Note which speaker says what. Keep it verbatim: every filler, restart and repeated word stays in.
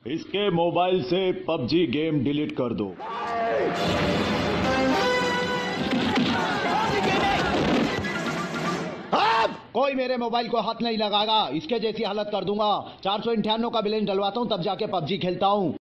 Speaker 1: इसके मोबाइल से PUBG game delete कर दो।
Speaker 2: अब कोई मेरे मोबाइल को हाथ नहीं लगाएगा, इसके जैसी हालत कर दूंगा। चार सौ अंठानवे का बैलेंस डलवाता हूँ तब जाके पबजी खेलता हूँ।